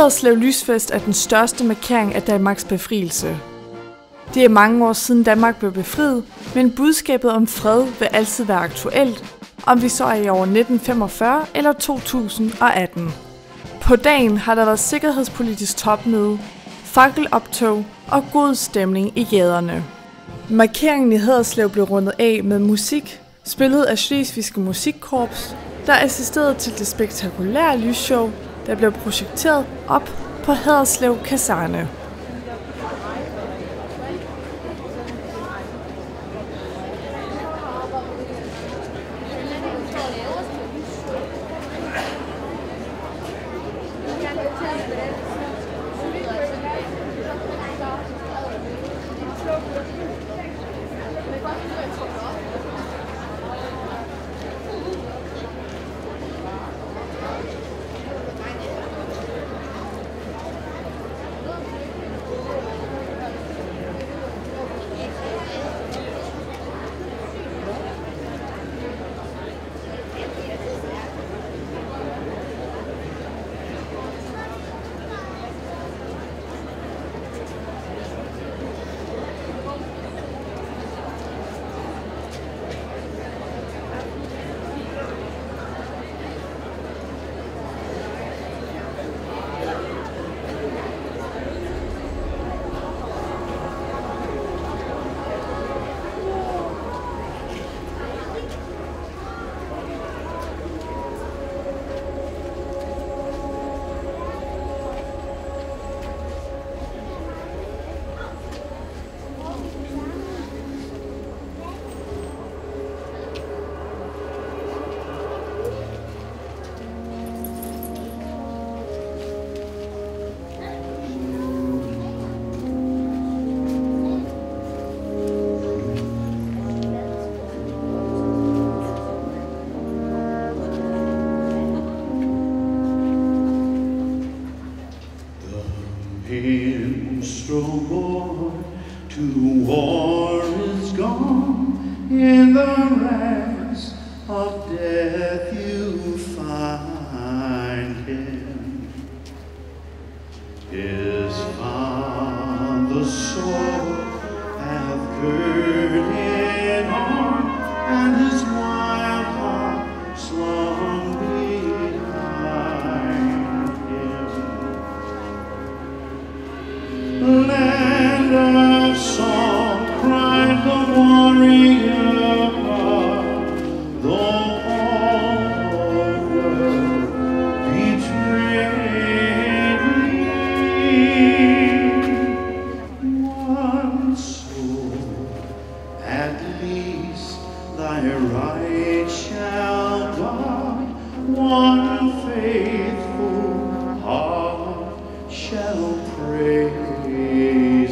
Haderslev Lysfest er den største markering af Danmarks befrielse. Det er mange år siden Danmark blev befriet, men budskabet om fred vil altid være aktuelt, om vi så er i år 1945 eller 2018. På dagen har der været sikkerhedspolitisk topmøde, fakkeloptog og god stemning i gaderne. Markeringen i Haderslev blev rundet af med musik, spillet af Slesvigske Musikkorps, der assisterede til det spektakulære lysshow, der blev projekteret op på Haderslev Kaserne. Boy, to war is gone, in the ranks of death you find him. His father's sword hath girded on, and his wild heart slung behind him. Land of song, cried the warrior God, though all the world betrayed me. One soul, at least, thy right shall guard, one faithful heart shall praise thee.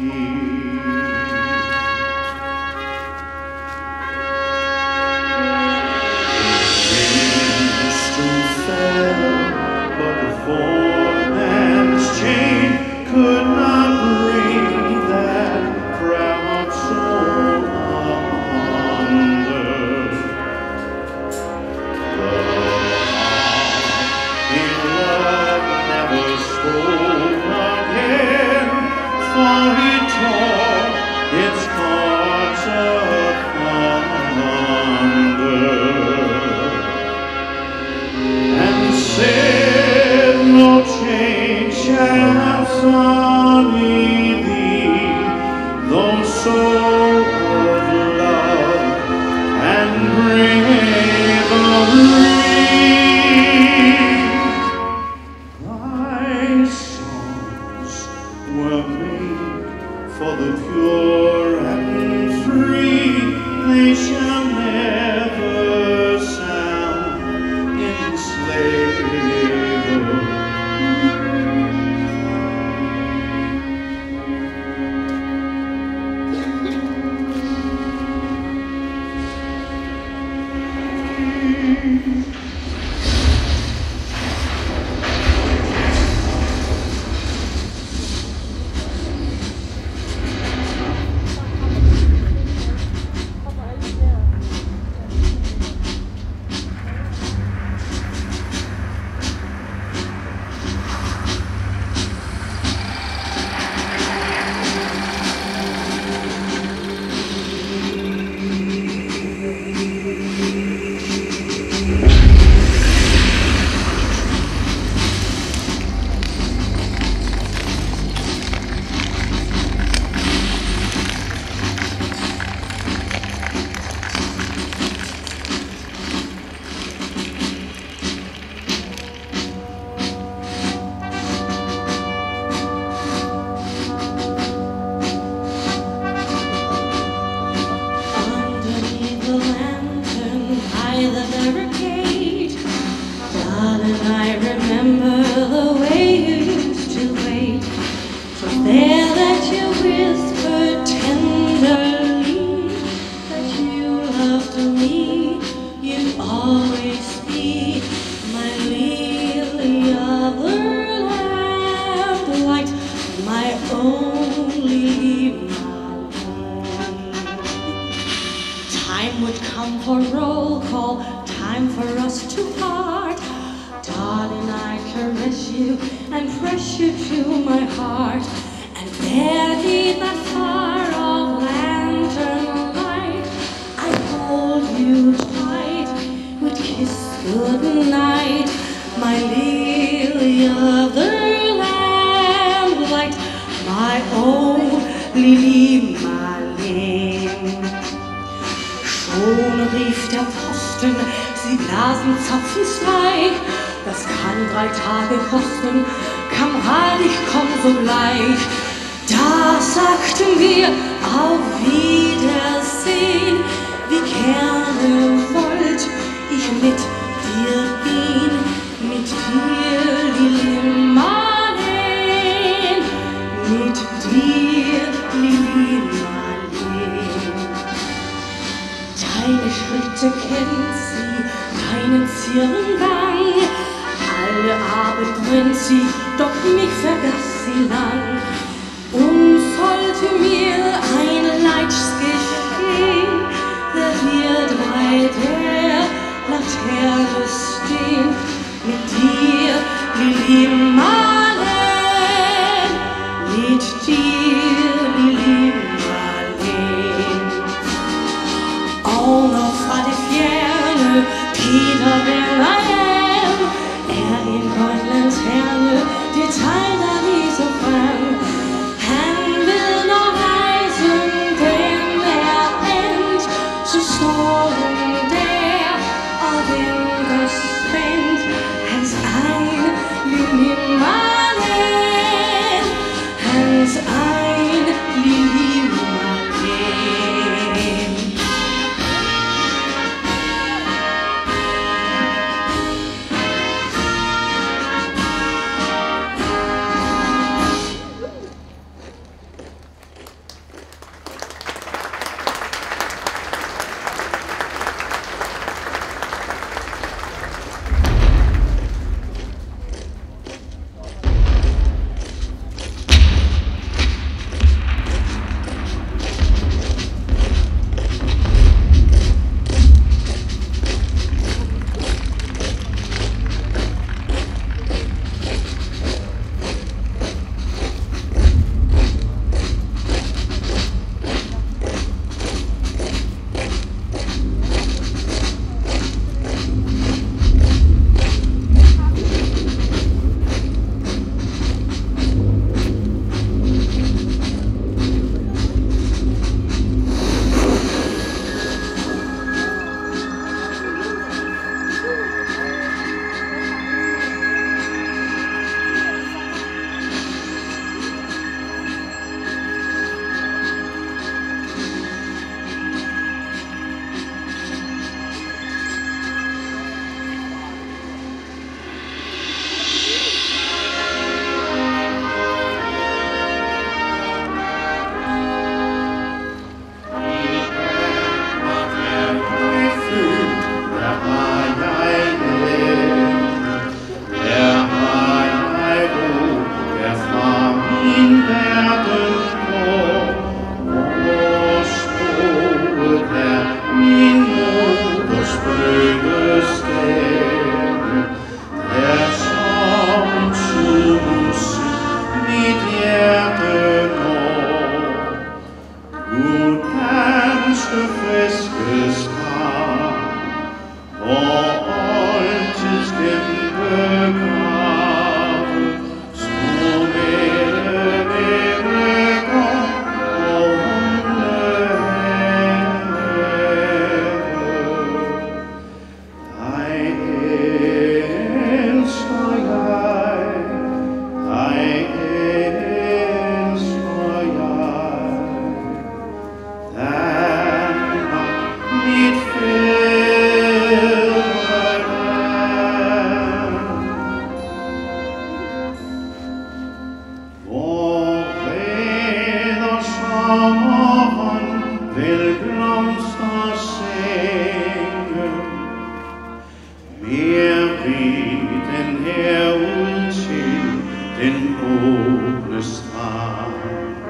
But the fourth man's chain could not bring that proud soul under. The heart in love never spoke again, for he tore its cords asunder. Said no change shall sully thee, though soul of love and bravery. Thy songs were made for the pure and free, they shall never sound enslaved. for roll call, time for us to part. Darling, I caress you and press you to my heart. And there neath that far-off lantern light, I hold you tight, would kiss goodnight, my lily of the lamplight, my own Lili Marleen. Schon rief der Posten, sie blasen Zapfenstreich. Das kann 3 Tage kosten, Kamerad, ich komm sogleich. Da sagten wir auf Wiedersehen, wie gerne wollt ich mit dir gehen, mit dir, Lili Marleen, mit dir, Lili Marleen. Deine Schritte kennt sie, deinen zierlichen Gang. Alle Abend brennt sie, doch mich vergaß sie lang. Und sollte mir ein Leids geschehen, da wir 3 der Laterne stehen, mit dir, Lili Marleen, mit dir, Lili Marleen. En enfant des Fierne, Peter Bernayem, in Portlands Herne, die Teilnahme nie so fern. Han vil nå rejsen, den endt, så står hun der og venter spændt. Hans egen Lili Marleen, hans egen Lili Marleen.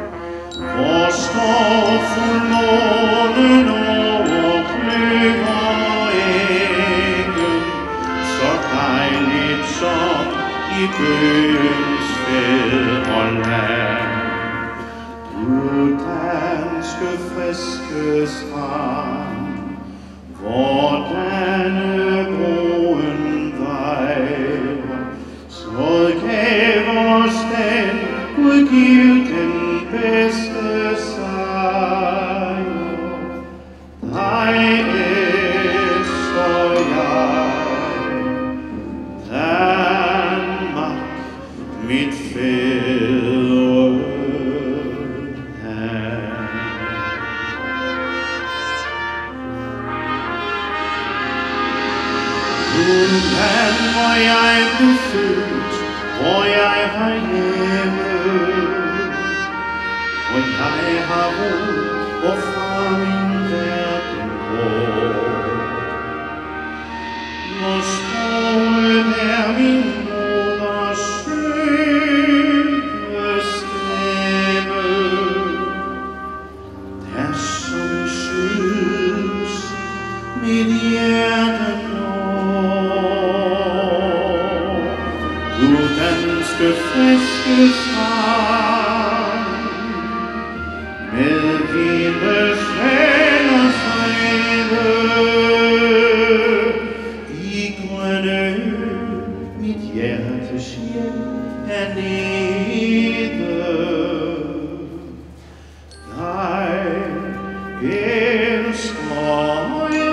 Hvor står fuldmånen over kløver øens fædreland. Du danske friske strand, hvor Dannebroen vejrer, så gav os den Gud giv den bedste sejr. Dig elsker jeg, Danmark, mit fædreland. Land, hvor jeg blev født, hvor jeg har hjemme, hvor jeg har ro, og fra min verden går. Hvor sproget er min moders søde stemme, der som skydes mit hjerte danske friske strand, med vilde fælles rede, i grønne mit hjertes hjem er nede. Dig elsker jeg.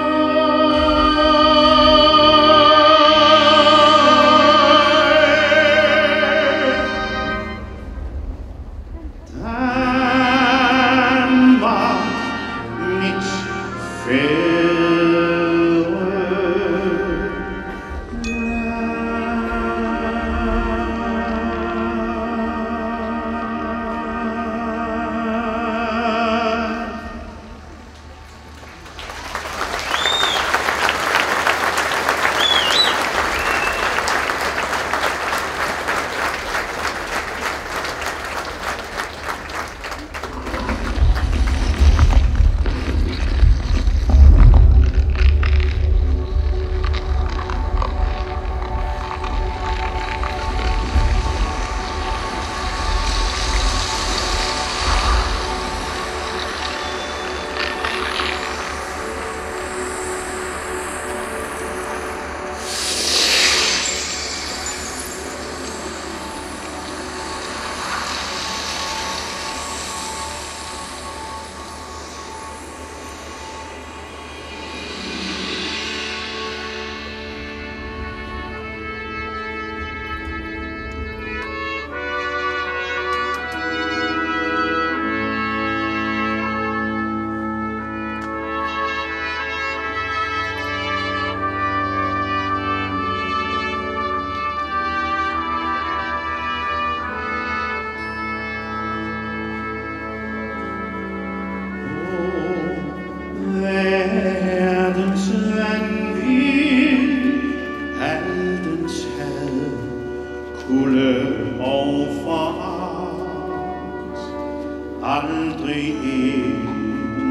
Aldrig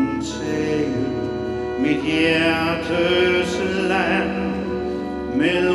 indtage mit hjertes land med